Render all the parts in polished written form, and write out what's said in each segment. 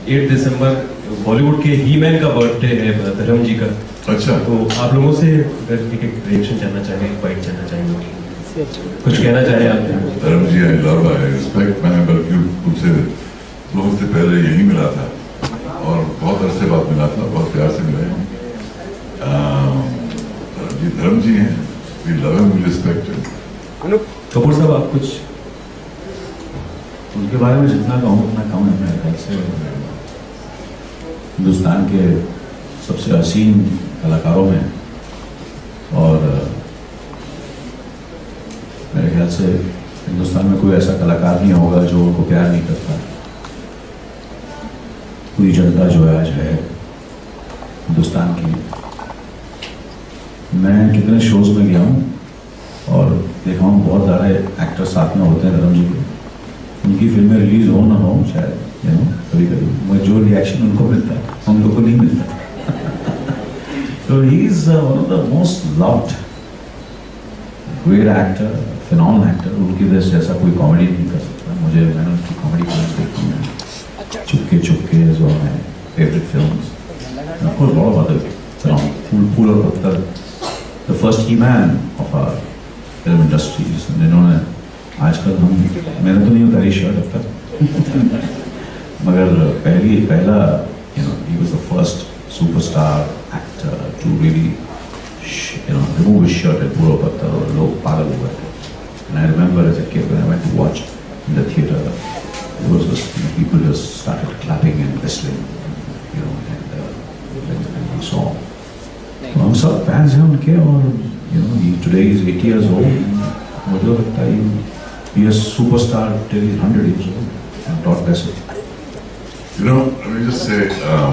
8 दिसंबर बॉलीवुड के ही मैन का बर्थडे है धर्म जी का। अच्छा, तो आप लोगों से अगर एक रिएक्शन जानना चाहेंगे, एक बाइट जानना चाहेंगे, कुछ कहना चाहें आप? धर्म जी, आई लव, आई रिस्पेक्ट। मैंने बल्कि तुमसे 2 हफ्ते पहले यही मिला था और बहुत अरसे बाद मिला था, बहुत प्यार से मिले हैं। धर्म जी हैं, we love him, we respect him. Kapoor साहब, आप कुछ उनके बारे में जितना कहूँ उतना कम है। मेरे ख्याल से हिंदुस्तान के सबसे हसीन कलाकारों में, और मेरे ख्याल से हिंदुस्तान में कोई ऐसा कलाकार नहीं होगा जो उनको प्यार नहीं करता। पूरी जनता जो है आज है हिंदुस्तान की। मैं कितने शोज में गया हूँ और देखा हूँ बहुत सारे एक्टर साथ में होते हैं धर्म जी के। उनकी फिल्में रिलीज हो ना हो शायद, कभी कभी मुझे जो रिएक्शन उनको मिलता है हम लोग को नहीं मिलता। तो he is one of the most loved great actor, phenomenal actor. उनकी वजह से ऐसा कोई कॉमेडी नहीं कर सकता। मैंने उनकी कॉमेडी फिल्म देखी हैं, चुपके चुपके जो है favourite films, of course lot of other film, Phool Aur Patthar, the first he man of our film industry, जिन्होंने आजकल मैंने तो नहीं उतारी शर्ट अब तक मगर पहला he was the first superstar actor to really remove his shirt at Puro Patthar और लोग पागल हो गए थे। And I remember as a kid when I went to watch in the theater, it was just, people just started clapping and whistling, and when we saw, हम सब fans हैं उनके, और today he's 80 years old। मुझे लगता है he is superstar till he's 100 years old, and God bless him. Let me just say,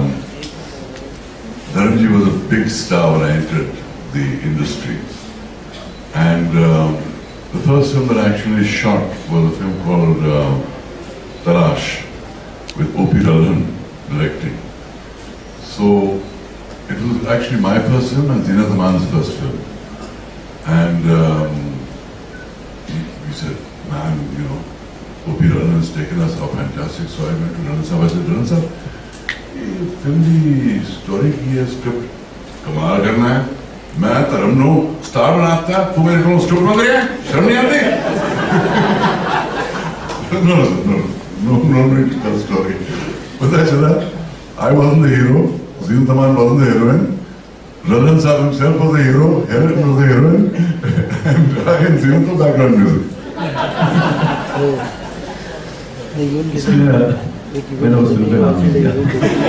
Dharamji was a big star when I entered the industry, and the first film that I actually shot was a film called Tarash, with O.P. Ralhan directing. So it was actually my first film and Zeenat Aman's first film, and we said, man, O.P. Ralhan has taken us, how fantastic. So I went to Ralhan Sahab, I said, Ralhan Sahab, film की story की है, script कमाल करना है, मैं धर्म no star बनाता है, तू मेरे को स्क्रिप्ट बन रही है, शर्म नहीं आती? No need to tell story. पता चला, I wasn't the hero, Zeenat Aman wasn't the heroine, Ralhan Sahab himself was the hero, Helen was the heroine, and I and Zeenat was background music. मैंने उस film पे नाम नहीं दिया।